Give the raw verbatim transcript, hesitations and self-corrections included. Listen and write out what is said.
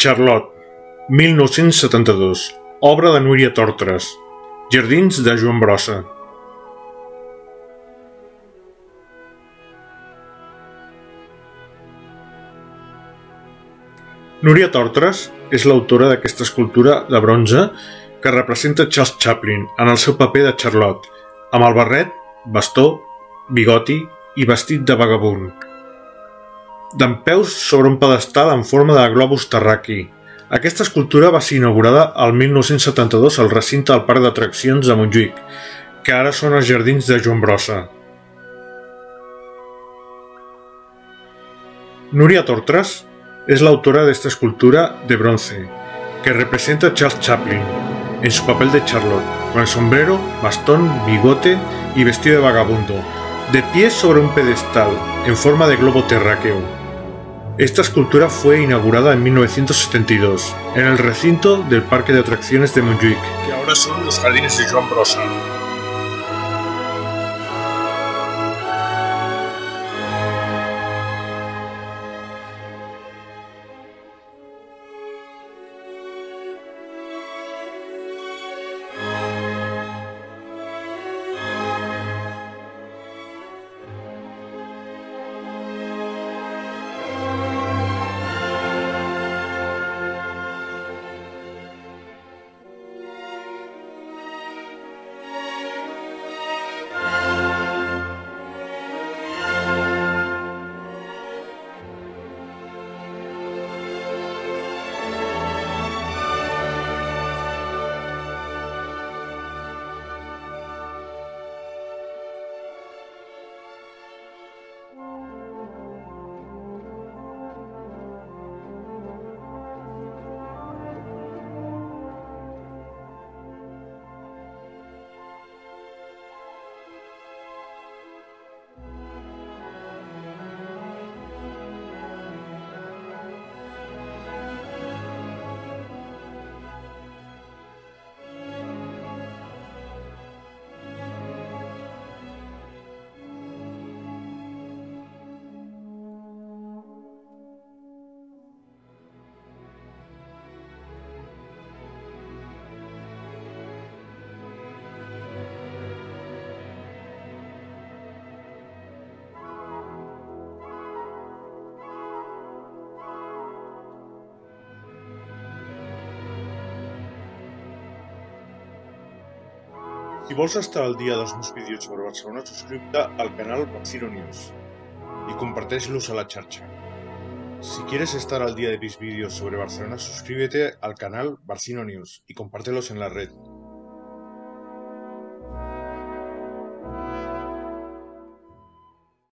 Charlotte, mil nou-cents setanta-dos, obra de Núria Tortres, Jardins de Joan Brossa. Núria Tortres és l'autora d'aquesta escultura de bronze que representa Charles Chaplin en el seu paper de Charlotte, amb el barret, bastó, bigoti i vestit de vagabund. Dempeus sobre un pedestal en forma de globus terraqui. Aquesta escultura va ser inaugurada el mil nou-cents setanta-dos al recinte del Parc d'Atraccions de Montjuïc, que ara són els Jardins de Joan Brossa. Núria Tortres es la autora de esta escultura de bronce, que representa a Charles Chaplin en su papel de Charlotte, con el sombrero, bastón, bigote y vestido de vagabundo, de pie sobre un pedestal en forma de globo terráqueo. Esta escultura fue inaugurada en mil novecientos setenta y dos en el recinto del Parque de Atracciones de Montjuïc, que ahora son los Jardines de Joan Brossa. Si vols estar al dia dels meus vídeos sobre Barcelona, suscríbete al canal Barcino News y comparteix-los a la xarxa. Si quieres estar al día de mis vídeos sobre Barcelona, suscríbete al canal Barcino News y compártelos en la red.